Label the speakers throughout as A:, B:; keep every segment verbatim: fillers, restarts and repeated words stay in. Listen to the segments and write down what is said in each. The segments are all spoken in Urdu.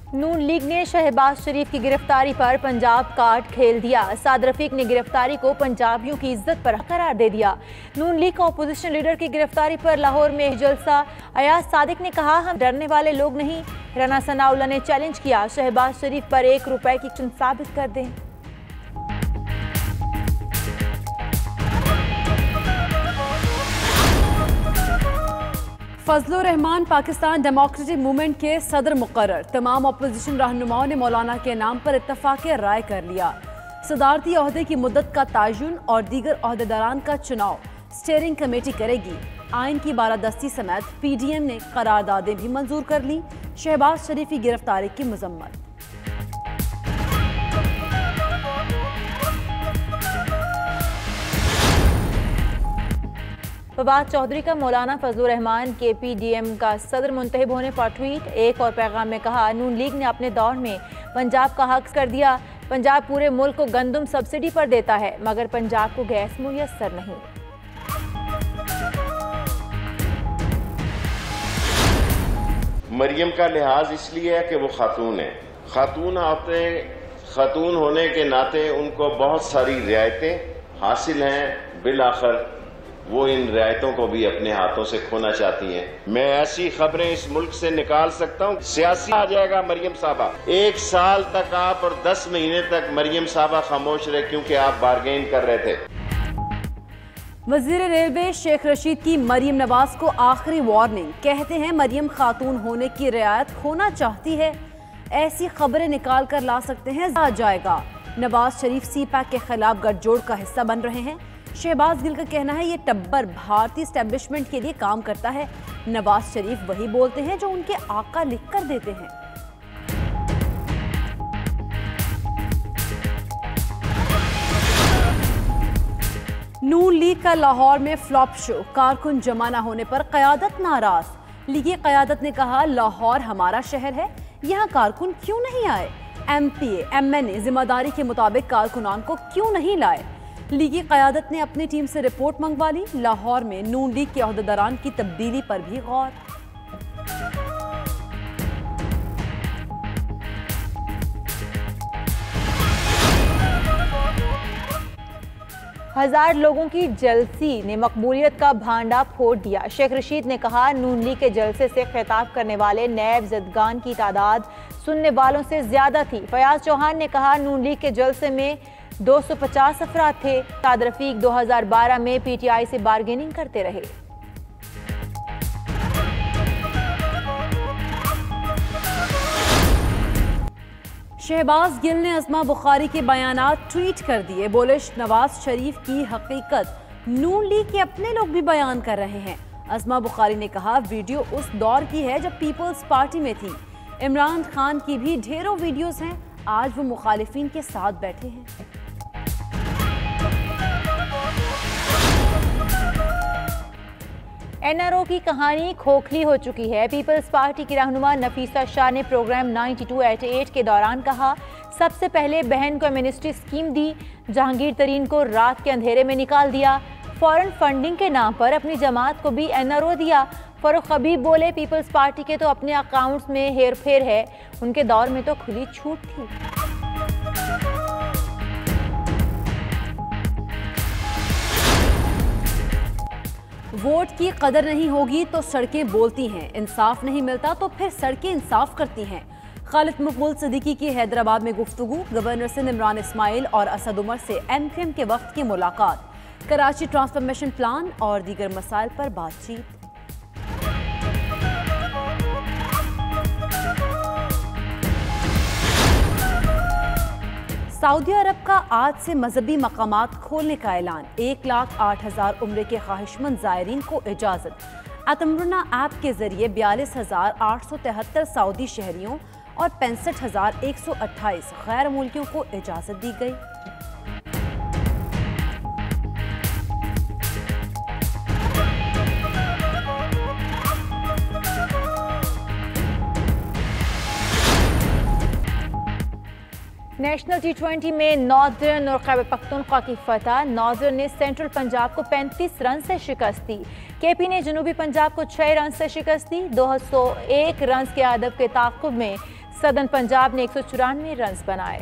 A: نون لیگ نے شہباز شریف کی گرفتاری پر پنجاب کارڈ کھیل دیا۔ سعد رفیق نے گرفتاری کو پنجابیوں کی عزت پر قرار دے دیا۔ نون لیگ کا اپوزیشن لیڈر کی گرفتاری پر لاہور میں جلسہ۔ ایاز صادق نے کہا ہم ڈرنے والے لوگ نہیں۔ رانا ثناءاللہ نے چیلنج کیا شہباز شریف پر ایک روپے کی چن ثابت کر دیں۔
B: فضل الرحمان پاکستان ڈیموکریٹک موومنٹ کے صدر مقرر۔ تمام اپوزیشن رہنماؤں نے مولانا کے نام پر اتفاق رائے کر لیا۔ صدارتی عہدے کی مدت کا تعین اور دیگر عہدیداران کا چناؤ اسٹیئرنگ کمیٹی کرے گی۔ آئین کی بالادستی سمیت پی ڈی ایم نے قراردادیں بھی منظور کر لی۔ شہباز شریف کی گرفتاری کی مذمت۔
A: فواد چودھری کا مولانا فضل الرحمان کے پی ڈی ایم کا صدر منتخب ہونے پر ٹویٹ۔ ایک اور پیغام میں کہا نون لیگ نے اپنے دور میں پنجاب کا حق کر دیا۔ پنجاب پورے ملک کو گندم سبسڈی پر دیتا ہے مگر پنجاب کو گیس میسر نہیں۔
C: مریم کا لحاظ اس لیے ہے کہ وہ خاتون ہے۔ خاتون آتے خاتون ہونے کے ناطے ان کو بہت ساری رعایتیں حاصل ہیں، بالآخر وہ ان رعایتوں کو بھی اپنے ہاتھوں سے کھونا چاہتی ہیں۔ میں ایسی خبریں اس ملک سے نکال سکتا ہوں، سیاسی آ جائے گا مریم صاحبہ۔ ایک سال تک آپ اور دس مہینے تک مریم صاحبہ خاموش رہے کیونکہ آپ بارگین کر رہے تھے۔
B: وزیر ریلوے شیخ رشید کی مریم نواز کو آخری وارننگ۔ کہتے ہیں مریم خاتون ہونے کی رعایت کھونا چاہتی ہے، ایسی خبریں نکال کر لا سکتے ہیں آ جائے گا۔ نواز شریف سی پیک کے خلاف گٹھ جوڑ کا حصہ بن رہے ہیں۔ شہباز گل کا کہنا ہے یہ ٹبر بھارتی اسٹیبلشمنٹ کے لیے کام کرتا ہے۔ نواز شریف وہی بولتے ہیں جو ان کے آقا لکھ کر دیتے ہیں۔ نون لیگ کا لاہور میں فلاپ شو، کارکن جمع نہ ہونے پر قیادت ناراض۔ لیگی قیادت نے کہا لاہور ہمارا شہر ہے، یہاں کارکن کیوں نہیں آئے؟ M P A M N A ذمہ داری کے مطابق کارکنان کو کیوں نہیں لائے؟ لیگی قیادت نے اپنی ٹیم سے رپورٹ منگوا لی۔ لاہور میں نون لیگ کے عہدیداران کی تبدیلی پر بھی غور۔
A: ہزار لوگوں کی جلسی نے مقبولیت کا بھانڈا پھوڑ دیا۔ شیخ رشید نے کہا نون لیگ کے جلسے سے خطاب کرنے والے نیب زدگان کی تعداد سننے والوں سے زیادہ تھی۔ فیاض چوہان نے کہا نون لیگ کے جلسے میں دو سو پچاس افراد تھے۔ سعد رفیق دو ہزار بارہ میں پی ٹی آئی سے بارگیننگ کرتے رہے۔
B: شہباز گل نے عظمہ بخاری کے بیانات ٹویٹ کر دیے۔ بولے نواز شریف کی حقیقت نون لیگ کے اپنے لوگ بھی بیان کر رہے ہیں۔ عظمہ بخاری نے کہا ویڈیو اس دور کی ہے جب پیپلز پارٹی میں تھی۔ عمران خان کی بھی ڈھیروں ویڈیوز ہیں، آج وہ مخالفین کے ساتھ بیٹھے ہیں۔
A: این آر او کی کہانی کھوکھلی ہو چکی ہے۔ پیپلز پارٹی کی رہنما نفیسہ شاہ نے program ninety two eighty eight کے دوران کہا سب سے پہلے بہن کو ایمنسٹی اسکیم دی، جہانگیر ترین کو رات کے اندھیرے میں نکال دیا، فورن فنڈنگ کے نام پر اپنی جماعت کو بھی این آر او دیا۔ فاروق حبیب بولے پیپلز پارٹی کے تو اپنے اکاؤنٹس میں ہیر پھیر ہے، ان کے دور میں تو کھلی چھوٹ تھی۔
B: ووٹ کی قدر نہیں ہوگی تو سڑکیں بولتی ہیں، انصاف نہیں ملتا تو پھر سڑکیں انصاف کرتی ہیں۔ خالد مقبول صدیقی کی حیدرآباد میں گفتگو، گورنر سندھ عمران اسماعیل اور اسد عمر سے ایم کیو ایم کے وفد کی ملاقات، کراچی ٹرانسفارمیشن پلان اور دیگر مسائل پر بات چیت۔ سعودی عرب کا آج سے مذہبی مقامات کھولنے کا اعلان، ایک لاکھ آٹھ ہزار عمرے کے خواہش مند زائرین کو اجازت۔ اتمرنا ایپ کے ذریعے بیالیس ہزار آٹھ سو تہتر سعودی شہریوں اور پینسٹھ ہزار ایک سو اٹھائیس غیر ملکیوں کو اجازت دی گئی۔
A: نیشنل ٹی ٹوینٹی میں ناردرن اور خیبر پختونخوا کی فتح، ناردرن نے سینٹرل پنجاب کو پینتیس رن سے شکست دی، کے پی نے جنوبی پنجاب کو چھ رن سے شکست دی۔ دو سو ایک رنز کے ہدف کے تعاقب میں सदर्न पंजाब ने एक सौ चौरानवे रन बनाए।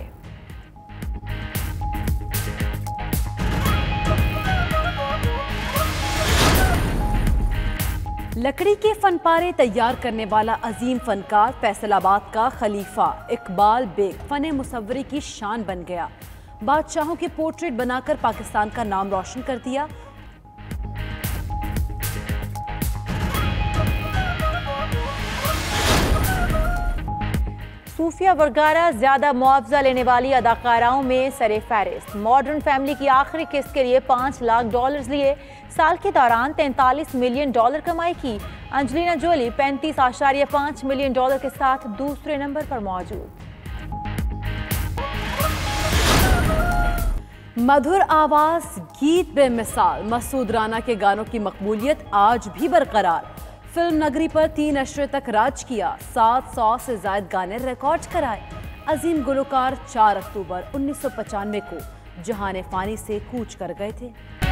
B: लकड़ी के फनपारे तैयार करने वाला अजीम फनकार फैसलाबाद का खलीफा इकबाल बेग फन मुसव्वरी की शान बन गया। बादशाहों के पोर्ट्रेट बनाकर पाकिस्तान का नाम रोशन कर दिया।
A: सूफिया वर्गारा ज्यादा मुआवजा लेने वाली अदाकाराओं में सरे फहरिस्त। मॉडर्न फैमिली की आखिरी किस्त के लिए पाँच लाख डॉलर्स लिए। साल के दौरान तैंतालीस मिलियन डॉलर कमाई की। अंजलिना जोली पैंतीस आशारिया पाँच मिलियन डॉलर के साथ दूसरे नंबर पर मौजूद।
B: मधुर आवाज, गीत बेमिसाल, मसूद राना के गानों की मकबूलियत आज भी बरकरार। फिल्म नगरी पर तीन अशरे तक राज किया। सात सौ से ज्यादा गाने रिकॉर्ड कराए। अजीम गुलकार चार अक्टूबर उन्नीस सौ पचानवे को जहाने फानी से कूच कर गए थे।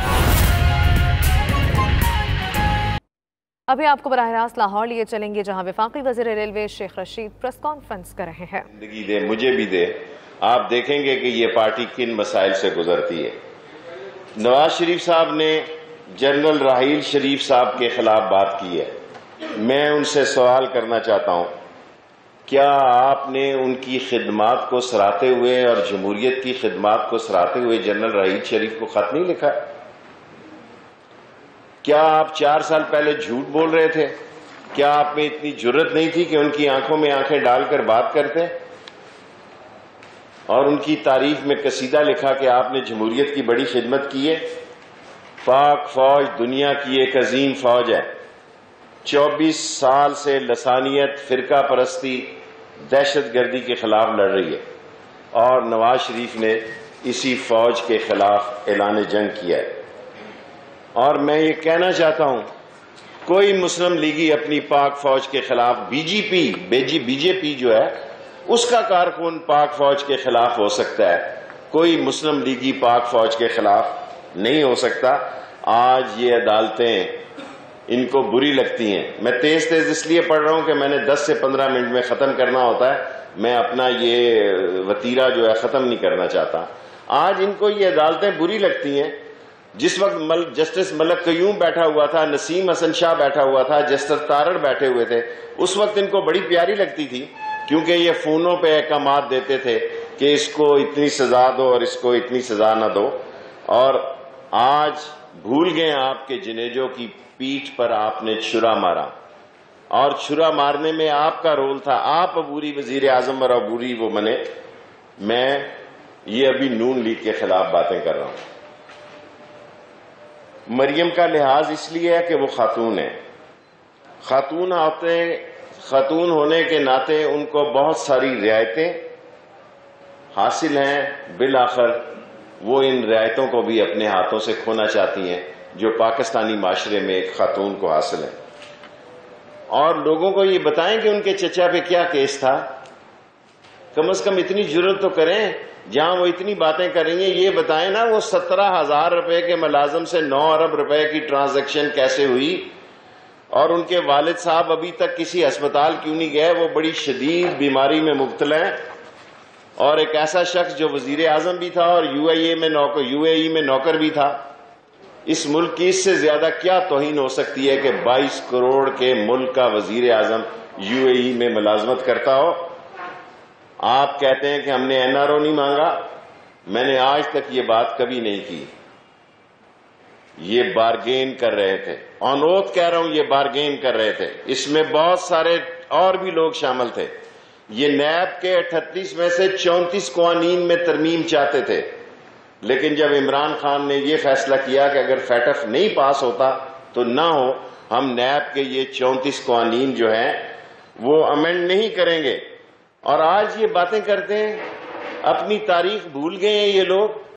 D: अभी आपको बराह रास्त लाहौर लिए चलेंगे, जहां वफाकी वज़ीर railway Sheikh Rashid press conference कर रहे हैं।
C: जिंदगी दे, मुझे भी दे, आप देखेंगे कि ये पार्टी किन मसाइल से गुजरती है। नवाज शरीफ साहब ने जनरल राहील शरीफ साहब के खिलाफ बात की है। मैं उनसे सवाल करना चाहता हूं, क्या आपने उनकी खिदमात को सराहते हुए और जमहूरियत की खिदमात को सराहते हुए जनरल राहील शरीफ को खत नहीं लिखा? क्या आप चार साल पहले झूठ बोल रहे थे? क्या आप में इतनी जुर्रत नहीं थी कि उनकी आंखों में आंखें डालकर बात करते और उनकी तारीफ में कसीदा लिखा कि आपने जमहूरियत की बड़ी खिदमत की है? पाक फौज दुनिया की एक अजीम फौज है। चौबीस साल से लसानियत, फिरका परस्ती, दहशत गर्दी के खिलाफ लड़ रही है और नवाज शरीफ ने इसी फौज के खिलाफ ऐलान जंग किया है। और मैं ये कहना चाहता हूं, कोई मुस्लिम लीगी अपनी पाक फौज के खिलाफ, बीजेपी बेजी बीजेपी जो है उसका कारकुन पाक फौज के खिलाफ हो सकता है, कोई मुस्लिम लीगी पाक फौज के खिलाफ नहीं हो सकता। आज ये अदालतें इनको बुरी लगती हैं। मैं तेज तेज इसलिए पढ़ रहा हूं कि मैंने दस से पंद्रह मिनट में खत्म करना होता है। मैं अपना ये वतीरा जो है खत्म नहीं करना चाहता। आज इनको ये अदालतें बुरी लगती हैं। जिस वक्त मल, जस्टिस मलक कयूम बैठा हुआ था, नसीम हसन शाह बैठा हुआ था, जस्टिस तारड़ बैठे हुए थे, उस वक्त इनको बड़ी प्यारी लगती थी, क्योंकि ये फोनों पे अहकामात देते थे कि इसको इतनी सजा दो और इसको इतनी सजा न दो। और आज भूल गए आपके जनेजों की पीठ पर आपने छुरा मारा और छुरा मारने में आपका रोल था। आप अबूरी वजीर आजम और अबूरी वो बने। मैं ये अभी नून लीग के खिलाफ बातें कर रहा हूं। मरियम का लिहाज इसलिए है कि वो खातून है। खातून आते खातून होने के नाते उनको बहुत सारी रियायतें हासिल हैं। बिलाखिर वो इन रियायतों को भी अपने हाथों से खोना चाहती हैं जो पाकिस्तानी माशरे में एक खातून को हासिल है। और लोगों को ये बताएं कि उनके चचा पे क्या केस था। कम से कम इतनी जुर्रत तो करें, जहां वो इतनी बातें कर रही हैं ये बताएं ना वो सत्रह हजार रुपए के मुलाजम से नौ अरब रुपए की ट्रांजैक्शन कैसे हुई और उनके वालिद साहब अभी तक किसी अस्पताल क्यों नहीं गए। वो बड़ी शदीद बीमारी में मुब्तला हैं और एक ऐसा शख्स जो वजीर आजम भी था और यूएई में नौकर यूएई में नौकर भी था। इस मुल्क की इससे ज्यादा क्या तौहीन हो सकती है कि बाईस करोड़ के मुल्क का वजीर आजम यूएई में मुलाजमत करता हो। आप कहते हैं कि हमने एनआरओ नहीं मांगा। मैंने आज तक ये बात कभी नहीं की। ये बारगेन कर रहे थे, ऑन ओथ कह रहा हूं, ये बारगेन कर रहे थे। इसमें बहुत सारे और भी लोग शामिल थे। ये नैब के अठतीस में से चौंतीस कवानीन में तरमीम चाहते थे, लेकिन जब इमरान खान ने यह फैसला किया कि अगर फैटफ नहीं पास होता तो ना हो, हम नैब के ये चौंतीस कवानीन जो हैं वो अमेंड नहीं करेंगे। और आज ये बातें करते हैं, अपनी तारीख भूल गए हैं ये लोग।